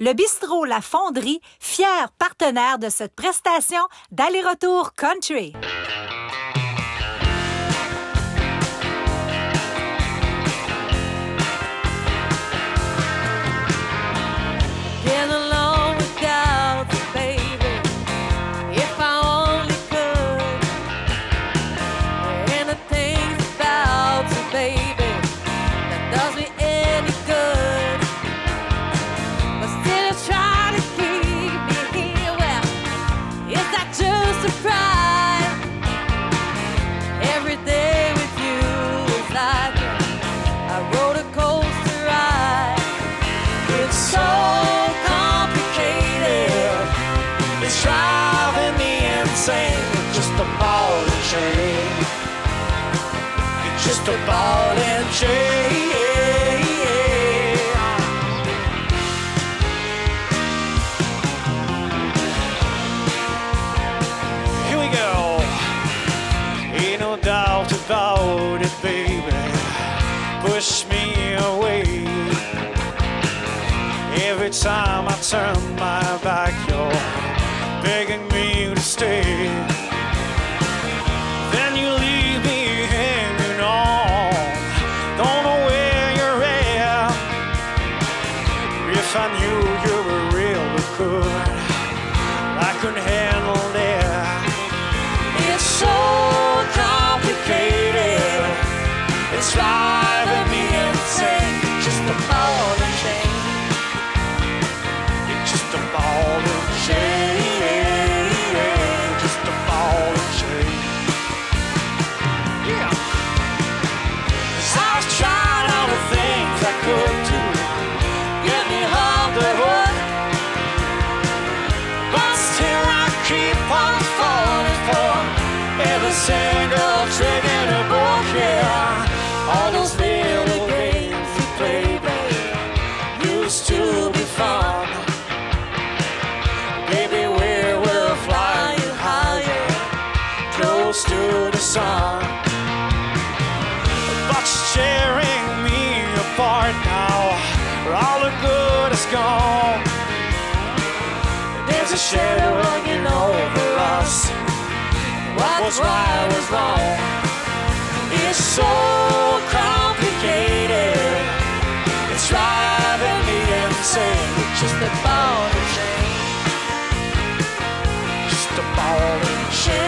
Le bistrot La Fonderie, fier partenaire de cette prestation d'aller-retour country. Just a ball and chain. Here we go. Ain't no doubt about it, baby. Push me away. Every time I turn my back, you're begging me to stay. Then you leave me hanging on. Don't know where you're at. If I knew you were really good, I couldn't handle that. It's so complicated. It's driving me insane. Just a ball and chain. It's just a ball and chain. Just a ball and chain. Yeah. 'Cause I was trying all the things I could do, get me off the hook, but still I keep on falling for every single trick in the book. Yeah, all those little games we played, baby, used to be fun. Baby, we were flying higher, close to the sun. But you're tearing me apart now. All the good is gone. There's a shadow hanging over us. What was right was wrong. It's so complicated. It's driving me insane. It's just a ball and chain. Just a ball and chain.